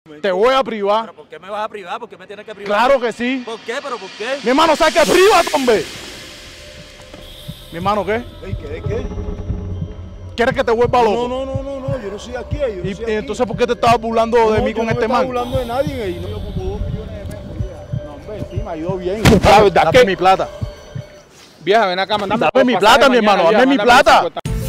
Te voy a privar. ¿Pero por qué me vas a privar? ¿Por qué me tienes que privar? Claro que sí. ¿Por qué? ¿Pero por qué? Mi hermano, ¿sabes qué? Prívate, hombre. Mi hermano, ¿qué? ¿Qué? ¿Quieres que te vuelva loco? No, yo no soy aquí. Yo no soy aquí. Entonces, ¿por qué te estabas burlando de mí con este man? No estoy burlando de nadie. Y no, yo como 2 millones de pesos. Ya. No, hombre, sí, me ha ido bien. La verdad, dame mi plata. Vieja, ven acá, mandame. Dame mi plata, mi hermano, dame mi plata.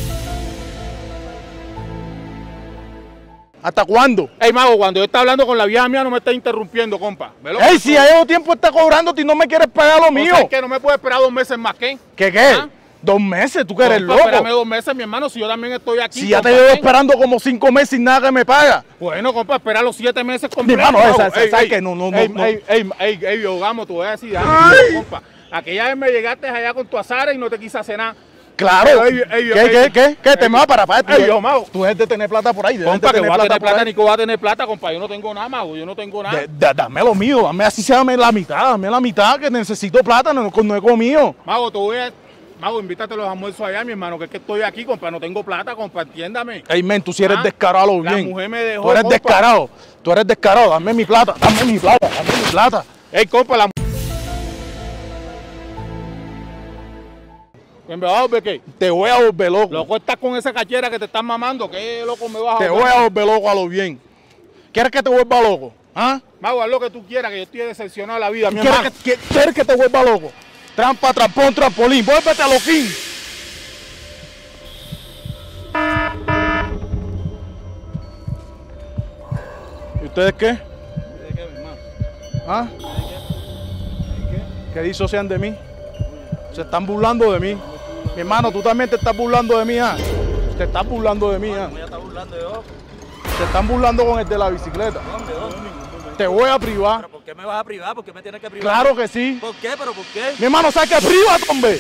¿Hasta cuándo? Ey, mago, cuando yo estaba hablando con la vieja mía no me está interrumpiendo, compa. Ey, si ya llevo tiempo está cobrándote y no me quieres pagar lo mío. ¿Sabes qué? No me puedes esperar 2 meses más, ¿qué? ¿Qué? ¿Ah? 2 meses, tú que eres Compa, loco. espérame 2 meses, mi hermano, si yo también estoy aquí. Si ya te compa, llevo ¿qué? esperando como 5 meses sin nada que me paga. Bueno, compa, espera los 7 meses Mi completos. hermano, mago. ¿sabes qué? No. Ey, Yogamo, tú vas a decir algo, compa. Aquella vez me llegaste allá con tu azar y no te quise hacer nada. Claro. Ey, ¿Qué? ¿Te me va para pagar? Ey, yo, mago. Tú eres de tener plata por ahí. Compa, que voy a tener plata, por ni que voy a tener plata, compa. Yo no tengo nada, mago. Yo no tengo nada. Dame lo mío, dame así sea dame la mitad, que necesito plata, no he comido. Mago, te voy a... Mago, invítate a los almuerzos allá, mi hermano, que es que estoy aquí, compa. No tengo plata, compa, entiéndame. Ey, men, tú si eres Ah, descarado la bien. mujer me dejó, Tú eres compa. descarado. Tú eres descarado. Dame mi plata. Ey, compa, la... ¿Me vas a volver qué? Te voy a volver loco. Loco, estás con esa cachera que te están mamando. ¿Qué loco me vas a Te volver? voy a volver loco a lo bien. ¿Quieres que te vuelva loco? ¿Ah? Mago, haz lo que tú quieras, que yo estoy decepcionado de la vida, mi hermano. ¿Quieres que te vuelva loco? Trampa, trampón, trampolín. Vuélvete a loquín. ¿Y ustedes qué? ¿De qué, mi hermano? ¿Ah? ¿Qué disocian de mí? Se están burlando de mí. Mi hermano, tú también te estás burlando de mí, ¿ah? Te estás burlando de mí, ¿ah? ¿Cómo ya está burlando de vos? Se están burlando con el de la bicicleta. ¿Dónde? Te voy a privar. ¿Pero por qué me vas a privar? ¿Por qué me tienes que privar? Claro que sí. ¿Por qué? ¿Pero por qué? Mi hermano, ¿sabes qué? Prívate, hombre.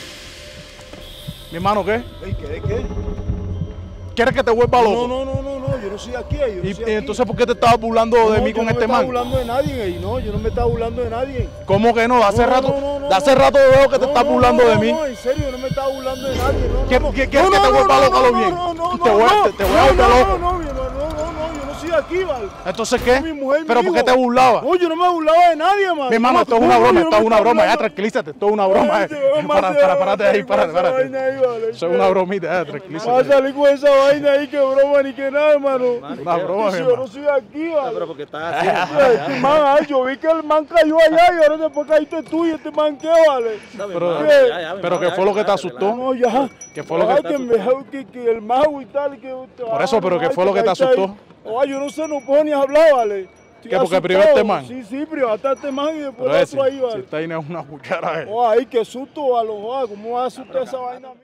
Mi hermano, ¿qué? ¿Qué? ¿Quieres que te vuelva loco? No, yo no soy aquí. Yo no soy aquí. Entonces, ¿por qué te estabas burlando de mí con este man? Yo no me estaba burlando de nadie. No, yo no me estaba burlando de nadie. ¿Cómo que no? Hace rato veo que te estás burlando de mí. No, en serio, yo no me estaba burlando de nadie. ¿Quieres que te vuelva loco a lo bien? Te voy a volver loco. No, yo no soy aquí, ¿vale? Entonces, ¿qué? Mi mujer y ¿Pero mi por qué hijo. te burlabas? No, yo no me burlaba de nadie, man. Mi hermano, esto es una broma, esto es una broma. Ya, tranquilízate, esto es una broma. Párate ahí, párate. Eso es una bromita, ya, Vas a tranquilízate. salir con esa vaina ahí, que broma ni que nada, hermano. Una broma, Si mi yo no hermano. soy aquí, ¿Pero ¿vale? por qué estás así? Man, yo vi que el man cayó allá y ahora después caíste tú y este man, ¿qué vale? Pero ¿qué fue lo que te asustó? No, ya. ¿Qué fue lo que el mago y tal. Por eso, pero ¿qué fue lo que te asustó? Yo no sé, no puedo ni hablar, ¿vale? ¿Qué, porque privaste man? Sí, privaste a este man y después Pero el ese, otro ahí, si ¿vale? está ahí no es una cuchara. Ay, qué susto, ¿vale? ¿Cómo va a asustar esa vaina?